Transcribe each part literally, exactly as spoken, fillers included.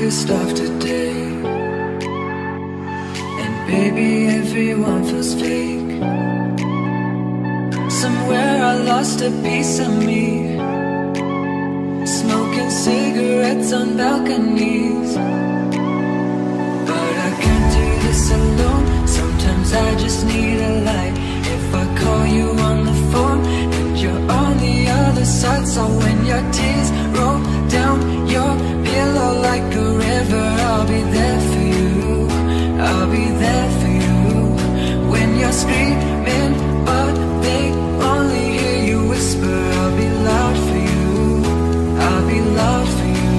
darkest of today. And baby, everyone feels fake. Somewhere I lost a piece of me, smoking cigarettes on balconies. But I can't do this alone. Sometimes I just need a light. If I call you on the phone and you're on the other side, so when your tears roll down your pillow like a river, I'll be there for you, I'll be there for you. When you're screaming but they only hear you whisper, I'll be loud for you, I'll be loud for you.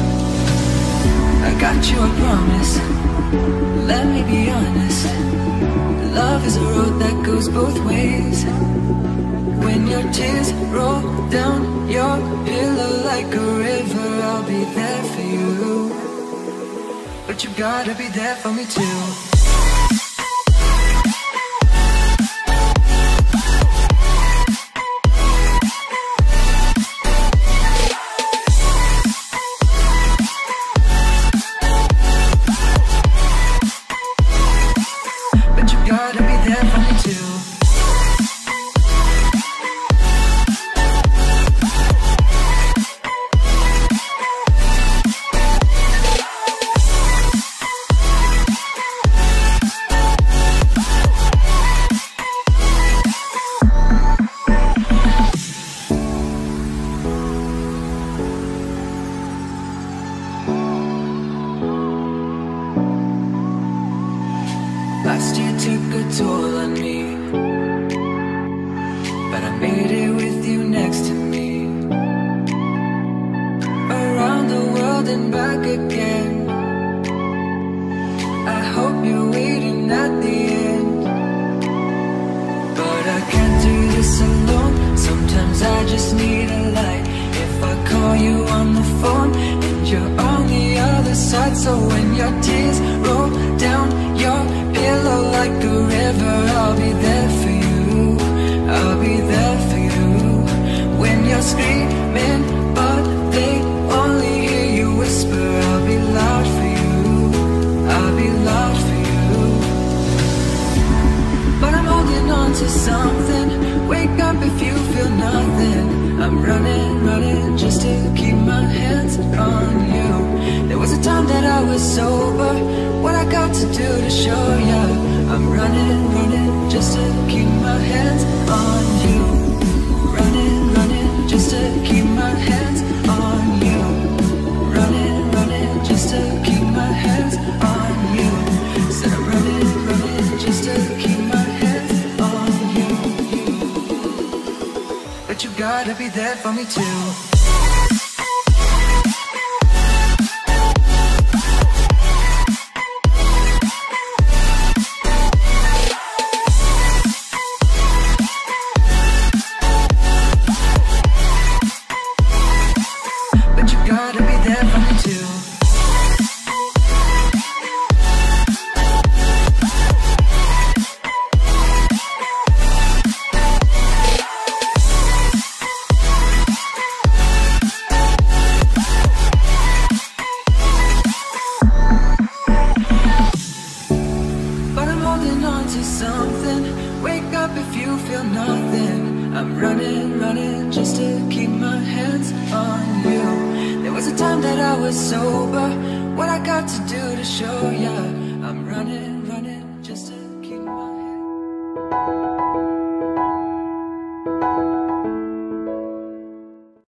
I got you a promise, let me be honest. Love is a road that goes both ways. When your tears roll down your pillow like a river, I'll be there for you, but you gotta be there for me too. Last year took a toll on me, but I made it with you next to me. Around the world and back again. I hope you're waiting at the end. But I can't do this alone. Sometimes I just need a light. If I call you on the phone and you're on the other side, so when your tears roll down your pillow like a river, I'll be there for you, I'll be there for you. When you're screaming but they only hear you whisper, I'll be loud for you, I'll be loud for you. But I'm holding on to something. Wake up if you feel nothing. I'm running, running just to keep my hands on you. There was a time that I was sober. What I got to do to show ya? I'm running, running just to keep my hands on you. Running, running just to keep my hands on you. Running, running just to keep my hands on you. Said I'm running, running just to keep my hands on you. But you gotta be there for me too. Wake up if you feel nothing. I'm running, running just to keep my hands on you. There was a time that I was sober. What I got to do to show ya?